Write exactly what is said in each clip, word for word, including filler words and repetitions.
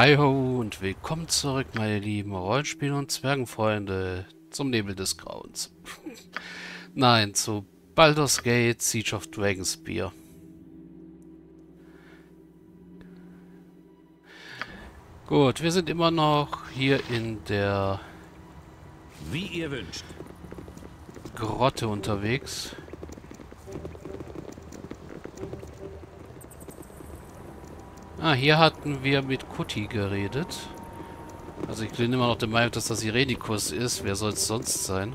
Hi ho und willkommen zurück, meine lieben Rollenspiel- und Zwergenfreunde, zum Nebel des Grauens. Nein, zu Baldur's Gate Siege of Dragonspear. Gut, wir sind immer noch hier in der Wie ihr wünscht. Grotte unterwegs. Ah, hier hatten wir mit Kutti geredet. Also ich bin immer noch der Meinung, dass das Irenicus ist. Wer soll es sonst sein?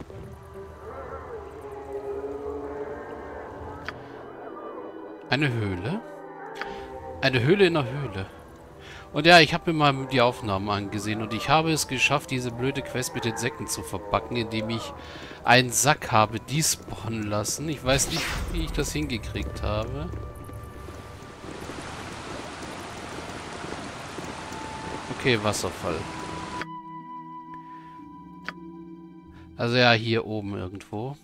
Eine Höhle? Eine Höhle in der Höhle. Und ja, ich habe mir mal die Aufnahmen angesehen und ich habe es geschafft, diese blöde Quest mit den Säcken zu verpacken, indem ich einen Sack habe despawnen lassen. Ich weiß nicht, wie ich das hingekriegt habe. Okay, Wasserfall. Also ja, hier oben irgendwo.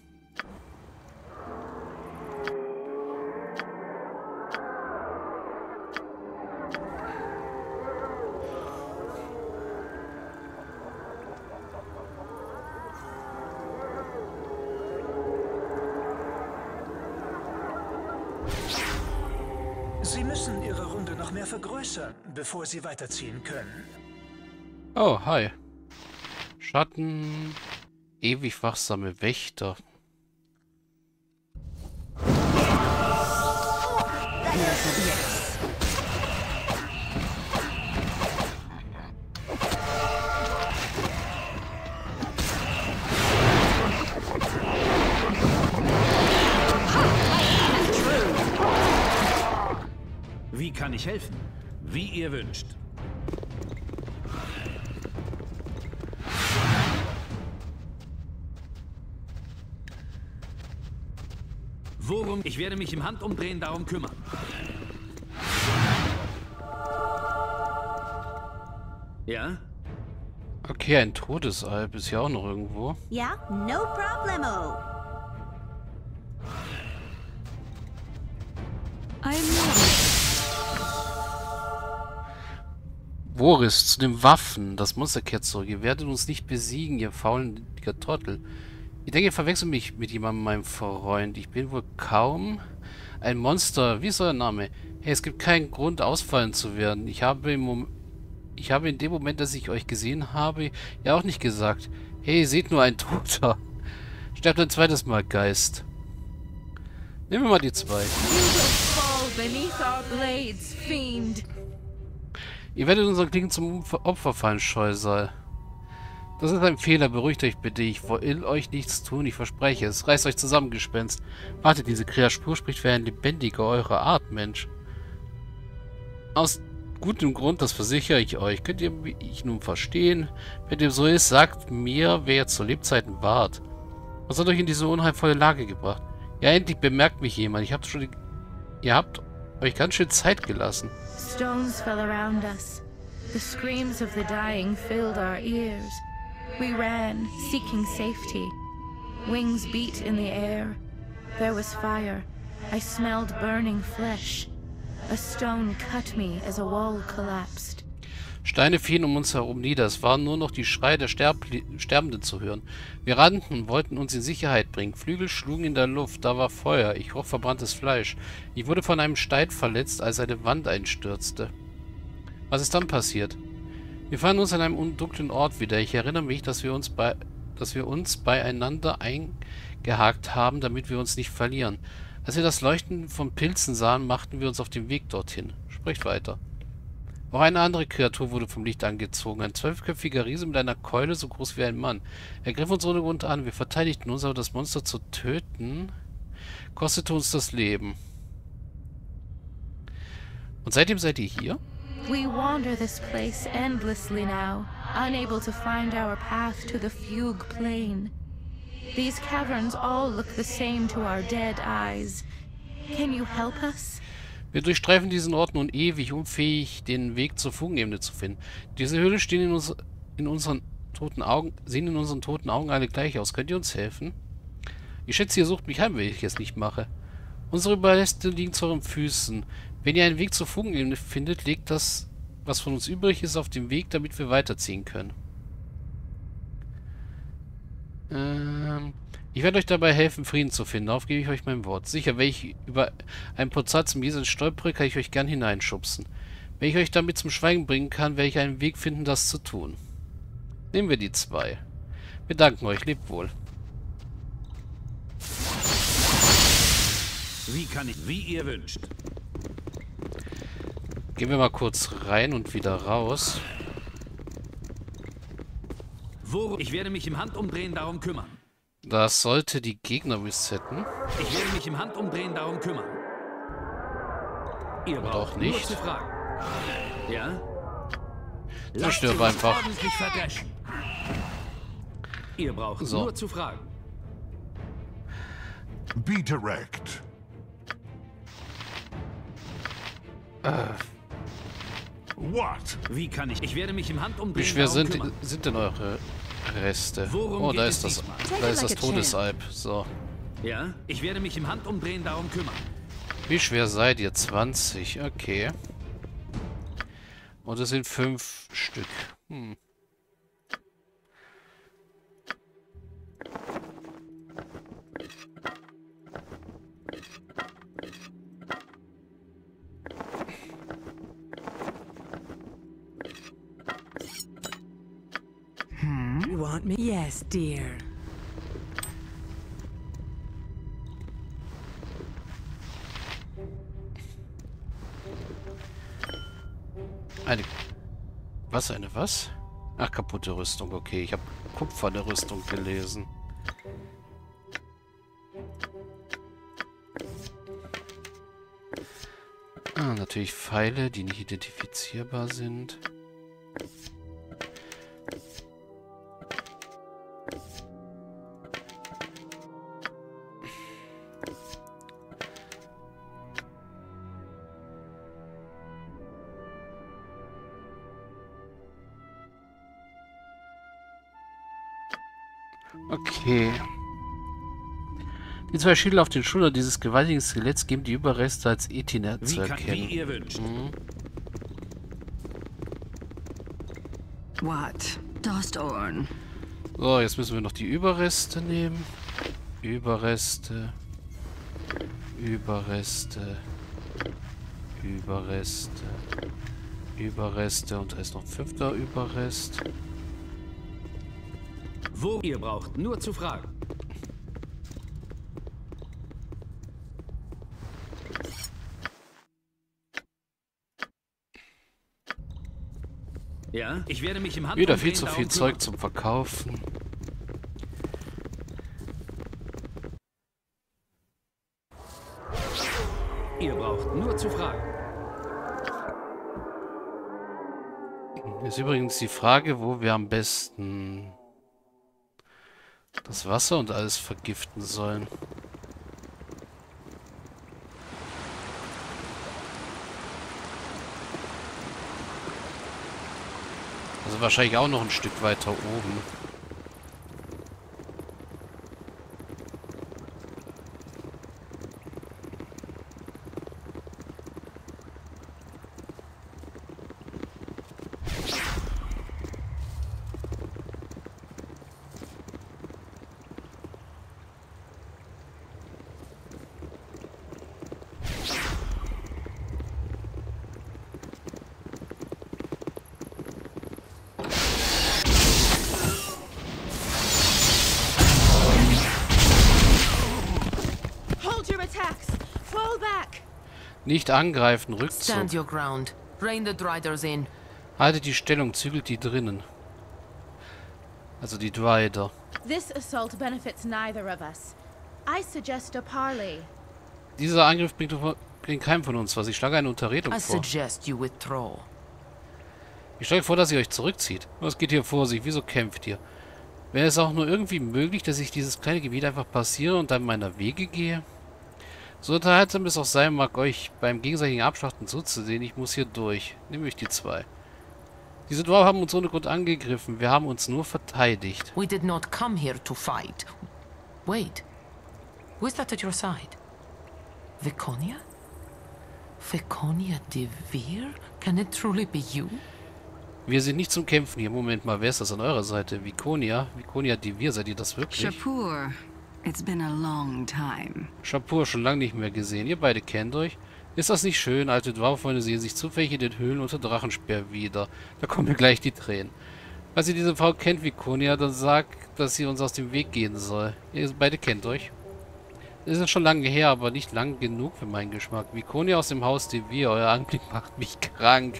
Sie müssen Ihre Runde noch mehr vergrößern, bevor Sie weiterziehen können. Oh, hi. Schatten. Ewig wachsame Wächter. Wie kann ich helfen? Wie ihr wünscht. Worum? Ich werde mich im Handumdrehen darum kümmern. Ja? Okay, ein Todesalb ist ja auch noch irgendwo. Yeah, no problemo. Boris, zu den Waffen. Das Monster kehrt zurück. Ihr werdet uns nicht besiegen, ihr faulendiger Trottel. Ich denke, ihr verwechselt mich mit jemandem, meinem Freund. Ich bin wohl kaum ein Monster. Wie ist euer Name? Hey, es gibt keinen Grund, ausfallen zu werden. Ich habe im Mom ich habe in dem Moment, dass ich euch gesehen habe, ja auch nicht gesagt. Hey, ihr seht nur ein Toter. Sterbt ein zweites Mal, Geist. Nehmen wir mal die zwei. Fall beneath our blades, fiend. Ihr werdet unseren Klingen zum Opfer fallen, Scheusal. Das ist ein Fehler, beruhigt euch bitte. Ich will euch nichts tun, ich verspreche es. Reißt euch zusammen, Gespenst. Wartet, diese Kreatur spricht wie ein lebendiger eurer Art, Mensch. Aus gutem Grund, das versichere ich euch. Könnt ihr mich nun verstehen? Wenn dem so ist, sagt mir, wer zu Lebzeiten wart. Was hat euch in diese unheilvolle Lage gebracht? Ja, endlich bemerkt mich jemand. Ich habt schon die... Ihr habt euch ganz schön Zeit gelassen. Stones fell around us. The screams of the dying filled our ears. We ran, seeking safety. Wings beat in the air. There was fire. I smelled burning flesh. A stone cut me as a wall collapsed. Steine fielen um uns herum nieder. Es waren nur noch die Schreie der Sterb Sterbenden zu hören. Wir rannten und wollten uns in Sicherheit bringen. Flügel schlugen in der Luft. Da war Feuer. Ich roch verbranntes Fleisch. Ich wurde von einem Stein verletzt, als eine Wand einstürzte. Was ist dann passiert? Wir fanden uns an einem dunklen Ort wieder. Ich erinnere mich, dass wir uns bei, dass wir uns beieinander eingehakt haben, damit wir uns nicht verlieren. Als wir das Leuchten von Pilzen sahen, machten wir uns auf den Weg dorthin. Spricht weiter. Auch eine andere Kreatur wurde vom Licht angezogen. Ein zwölfköpfiger Riese mit einer Keule so groß wie ein Mann. Er griff uns ohne Grund an. Wir verteidigten uns, aber das Monster zu töten kostete uns das Leben. Und seitdem seid ihr hier? We wander this place endlessly now, unable to find our path to the Fugue Plain. These caverns all look the same to our dead eyes. Can you help us? Wir durchstreifen diesen Ort nun ewig, unfähig, den Weg zur Fugenebene zu finden. Diese Höhle stehen in, uns, in unseren toten Augen, sehen in unseren toten Augen alle gleich aus. Könnt ihr uns helfen? Ich schätze, ihr sucht mich heim, wenn ich es nicht mache. Unsere Überreste liegen zu euren Füßen. Wenn ihr einen Weg zur Fugenebene findet, legt das was von uns übrig ist, auf dem Weg, damit wir weiterziehen können. Ähm, ich werde euch dabei helfen, Frieden zu finden. Darauf gebe ich euch mein Wort. Sicher, wenn ich über einen Prozess zum Jesen stolpere, kann ich euch gern hineinschubsen. Wenn ich euch damit zum Schweigen bringen kann, werde ich einen Weg finden, das zu tun. Nehmen wir die zwei. Wir danken euch. Lebt wohl. Wie kann ich, wie ihr wünscht. Gehen wir mal kurz rein und wieder raus. Worum? Ich werde mich im Handumdrehen darum kümmern. Das sollte die Gegner resetten. Ich werde mich im Handumdrehen darum kümmern. Ihr braucht auch nicht. nur zu fragen. Ja? Zerstört einfach. Ordentlich verdreschen. Ihr braucht So. nur zu fragen. Be direct. What? Wie kann ich? Ich werde mich im Handumdrehen Wie schwer darum sind, kümmern. sind denn eure Reste? Worum Oh, da geht ist es das. diesmal? Da ist das Take it like a Todesalb. So. Ja? Ich werde mich im Handumdrehen darum kümmern. Wie schwer seid ihr? zwanzig. Okay. Und es sind fünf Stück. Hm. You want me? Yes, dear. Eine... Was? Eine was? Ach, kaputte Rüstung. Okay, ich habe kupferne Rüstung gelesen. Ah, natürlich Pfeile, die nicht identifizierbar sind. Okay. Die zwei Schädel auf den Schultern dieses gewaltigen Skeletts geben die Überreste als Ethiner Wie, zu kann, erkennen. wie ihr wünscht. Mhm. What? Dostorn. So, jetzt müssen wir noch die Überreste nehmen. Überreste. Überreste. Überreste. Überreste. Und da ist noch ein fünfter Überrest. Wo ihr braucht nur zu fragen. Ja, ich werde mich im Handumdrehen Wieder viel zu darum viel kümmern. Zeug zum Verkaufen. Ihr braucht nur zu fragen. Ist übrigens die Frage, wo wir am besten das Wasser und alles vergiften sollen. Also wahrscheinlich auch noch ein Stück weiter oben. Hold your attacks! Fall back! Nicht angreifen, Rückzug. Stand your ground. Rein the Driders in. Haltet die Stellung, zügelt die drinnen. Also die Drider. This assault benefits neither of us. I suggest a parley. Dieser Angriff bringt, bringt keinem von uns was. Ich schlage eine Unterredung I vor. suggest you withdraw. Ich schlage vor, dass ihr euch zurückzieht. Was geht hier vor sich? Wieso kämpft ihr? Wäre es auch nur irgendwie möglich, dass ich dieses kleine Gebiet einfach passiere und dann meiner Wege gehe? So unterhaltsam es auch sein mag, euch beim gegenseitigen Abschlachten zuzusehen, ich muss hier durch. Nehme ich die zwei. Diese Dwarf haben uns ohne Grund angegriffen. Wir haben uns nur verteidigt. We did not come here to fight. Wait. Who is that at your side? Viconia? Viconia de Veer? Can it truly be you? Wir sind nicht zum Kämpfen hier. Moment mal, wer ist das an eurer Seite? Viconia? Viconia de Veer, seid ihr das wirklich? Shapur, it's been a long time. Shapur, schon lange nicht mehr gesehen. Ihr beide kennt euch. Ist das nicht schön? Alte Dwarffreunde sehen sich zufällig in den Höhlen unter Drachenspeer wieder. Da kommen mir gleich die Tränen. Falls ihr diese Frau kennt, Viconia, dann sagt, dass sie uns aus dem Weg gehen soll. Ihr beide kennt euch. Es ist schon lange her, aber nicht lang genug für meinen Geschmack. Viconia aus dem Haus de Veer, euer Anblick macht mich krank.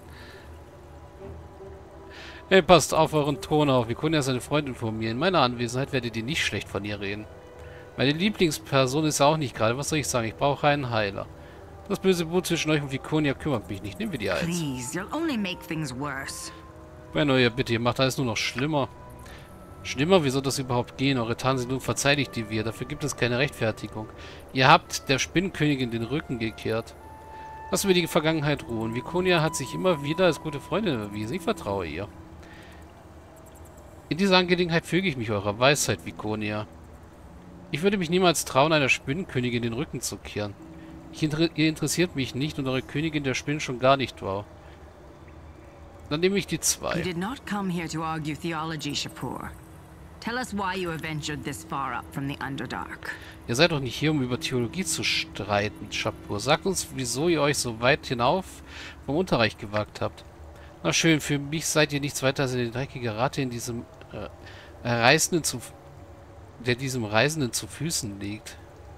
Hey, passt auf euren Ton auf. Viconia ist eine Freundin von mir. In meiner Anwesenheit werdet ihr nicht schlecht von ihr reden. Meine Lieblingsperson ist auch nicht gerade. Was soll ich sagen? Ich brauche einen Heiler. Das böse Blut zwischen euch und Viconia kümmert mich nicht. Nehmen wir die als. Please, you'll only make things worse. Bueno, ihr bitte, ihr macht alles nur noch schlimmer. Schlimmer? Wie soll das überhaupt gehen? Eure Taten sind unverzeihlich, die wir. Dafür gibt es keine Rechtfertigung. Ihr habt der Spinnkönigin den Rücken gekehrt. Lassen wir die Vergangenheit ruhen. Viconia hat sich immer wieder als gute Freundin erwiesen. Ich vertraue ihr. In dieser Angelegenheit füge ich mich eurer Weisheit, Viconia. Ich würde mich niemals trauen, einer Spinnkönigin den Rücken zu kehren. Ich inter ihr interessiert mich nicht und eure Königin der Spinnen schon gar nicht, wow. Dann nehme ich die zwei. You did not come here to argue theology, Shapur. Tell us why you have ventured this far up from the Underdark. Ihr seid doch nicht hier, um über Theologie zu streiten, Shapur. Sagt uns, wieso ihr euch so weit hinauf vom Unterreich gewagt habt. Na schön, für mich seid ihr nichts weiter als eine dreckige Ratte in diesem äh, Reisenden zu, der diesem Reisenden zu Füßen liegt.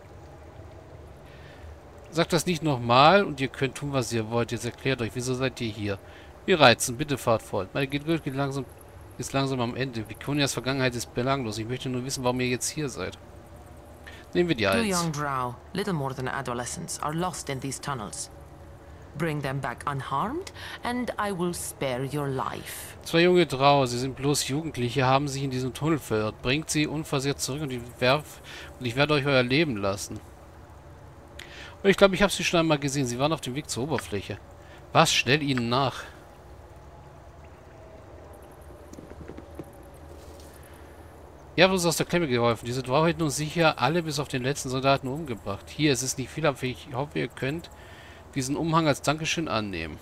Sagt das nicht nochmal und ihr könnt tun, was ihr wollt. Jetzt erklärt euch, wieso seid ihr hier? Wir reizen, bitte fahrt fort. Meine Geduld geht langsam, ist langsam am Ende. Viconias Vergangenheit ist belanglos. Ich möchte nur wissen, warum ihr jetzt hier seid. Nehmen wir die Two eins. young drow, little more than adolescents, are lost in these tunnels. Bring them back unharmed, and I will spare your life. Zwei junge Drow, sie sind bloß Jugendliche, haben sich in diesem Tunnel verirrt. Bringt sie unversehrt zurück und ich, werf, und ich werde euch euer Leben lassen. Und ich glaube, ich habe sie schon einmal gesehen. Sie waren auf dem Weg zur Oberfläche. Was? Schnell ihnen nach. Ihr habt uns aus der Klemme geholfen. Diese Drow hätten uns sicher alle bis auf den letzten Soldaten umgebracht. Hier, es ist nicht viel, aber ich hoffe, ihr könnt diesen Umhang als Dankeschön annehmen.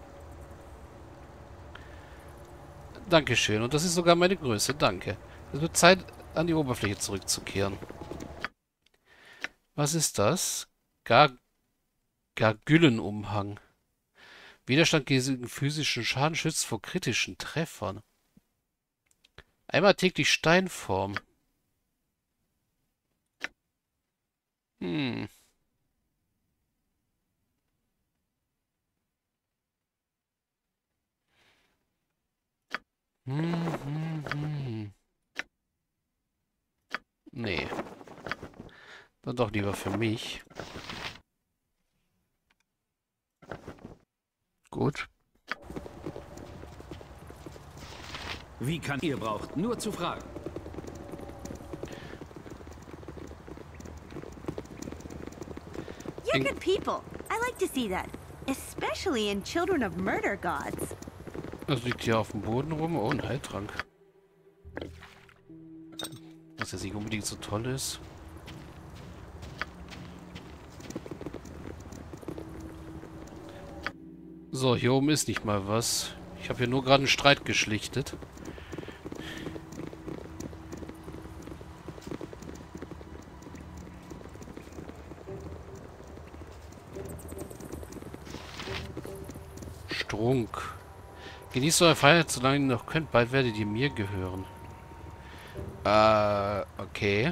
Dankeschön. Und das ist sogar meine Größe. Danke. Es wird Zeit, an die Oberfläche zurückzukehren. Was ist das? Gar Gargüllenumhang. Widerstand gegen physischen Schaden schützt vor kritischen Treffern. Einmal täglich Steinform. Hm. Hm, hm, hm. Nee. Dann doch lieber für mich. Gut. Wie kann ihr braucht? Nur zu fragen. You're good people. I like to see that. Especially in Children of Murder Gods. Das liegt hier auf dem Boden rum. Oh, ein Heiltrank. Was jetzt nicht unbedingt so toll ist. So, hier oben ist nicht mal was. Ich habe hier nur gerade einen Streit geschlichtet. Strunk. Genießt eure Freiheit, solange ihr noch könnt. Bald werdet ihr mir gehören. Äh, okay.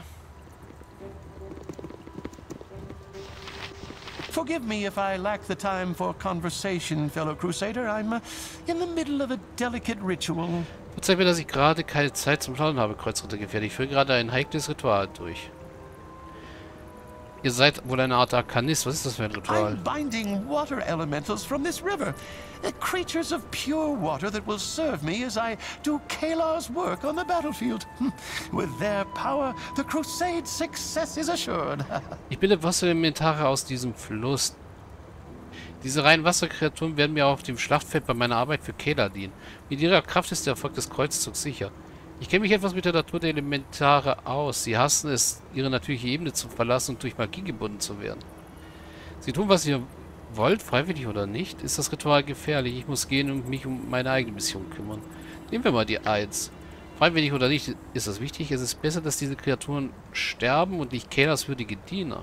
Forgive me if I lack the time for conversation, fellow Crusader. I'm uh, in the middle of a delicate ritual. Verzeiht mir, dass ich gerade keine Zeit zum Plaudern habe, Kreuzrittergefährte. Ich führe gerade ein heikles Ritual durch. Ihr seid wohl eine Art Arkanist. Was ist das für ein Ritual? I'm binding water elementals from this river. Uh, creatures of pure water that will serve me as I do Kalar's work on the battlefield. With their power, the Crusade's success is assured. Ich bilde Wasserelementare aus diesem Fluss. Diese reinen Wasserkreaturen werden mir auf dem Schlachtfeld bei meiner Arbeit für Kalar dienen. Mit ihrer Kraft ist der Erfolg des Kreuzzugs sicher. Ich kenne mich etwas mit der Natur der Elementare aus. Sie hassen es, ihre natürliche Ebene zu verlassen und durch Magie gebunden zu werden. Sie tun, was ihr wollt, freiwillig oder nicht, ist das Ritual gefährlich. Ich muss gehen und mich um meine eigene Mission kümmern. Nehmen wir mal die eins. Freiwillig oder nicht, ist das wichtig. Es ist besser, dass diese Kreaturen sterben und nicht Kaylas würdige Diener.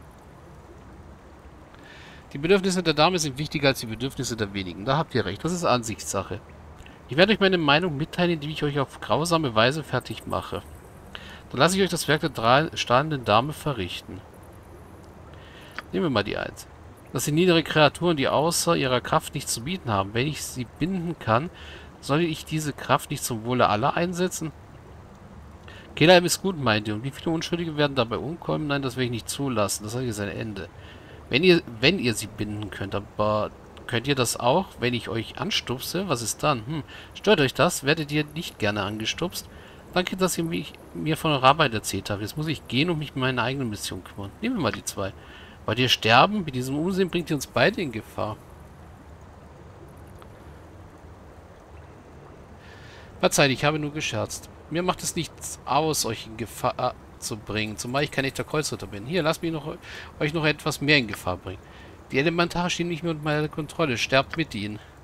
Die Bedürfnisse der Dame sind wichtiger als die Bedürfnisse der wenigen. Da habt ihr recht. Das ist Ansichtssache. Ich werde euch meine Meinung mitteilen, indem ich euch auf grausame Weise fertig mache. Dann lasse ich euch das Werk der strahlenden Dame verrichten. Nehmen wir mal die eins. Das sind niedere Kreaturen, die außer ihrer Kraft nichts zu bieten haben. Wenn ich sie binden kann, soll ich diese Kraft nicht zum Wohle aller einsetzen? Kayla ist gut, meint ihr. Und wie viele Unschuldige werden dabei umkommen? Nein, das werde ich nicht zulassen. Das hat hier sein Ende. Wenn ihr, wenn ihr sie binden könnt, aber könnt ihr das auch, wenn ich euch anstupse? Was ist dann? Hm, stört euch das? Werdet ihr nicht gerne angestupst? Danke, dass ihr mich, mir von eurer Arbeit erzählt habt. Jetzt muss ich gehen und mich um meine eigene Mission kümmern. Nehmen wir mal die zwei. Wollt ihr sterben? Mit diesem Unsinn bringt ihr uns beide in Gefahr. Verzeiht, ich habe nur gescherzt. Mir macht es nichts aus, euch in Gefahr zu bringen, zumal ich kein echter Kreuzritter bin. Hier, lasst mich noch, euch noch etwas mehr in Gefahr bringen. Die Elementare stehen nicht mehr unter meiner Kontrolle. Sterbt mit ihnen.